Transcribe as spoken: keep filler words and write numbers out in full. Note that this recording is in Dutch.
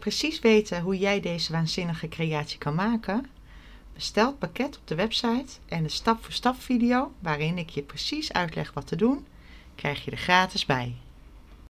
precies weten hoe jij deze waanzinnige creatie kan maken? Bestel het pakket op de website en de stap-voor-stap video, waarin ik je precies uitleg wat te doen, krijg je er gratis bij.